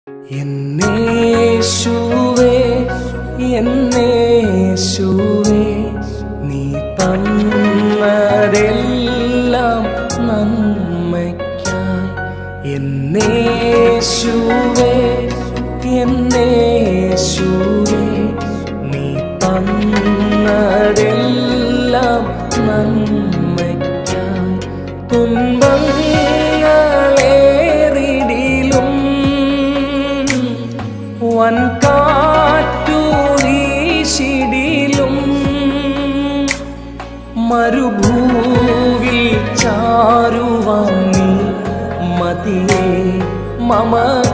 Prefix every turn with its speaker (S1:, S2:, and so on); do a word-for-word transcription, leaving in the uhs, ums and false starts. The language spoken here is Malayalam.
S1: എന്നേശുവേ എന്നേശുവേ നീ തന്നതെല്ലാം നന്മയ്ക്കായി. എന്നേശുവേ എന്നേശുവേ നീ തന്നതെല്ലാം നന്മയ്ക്കായി. തുன்பങ്ങളേറിടിലും വൻകാറ്റു വീശിടിലും മരുഭൂവിൽ ചാരുവാൻ നീ മതിയേ മമ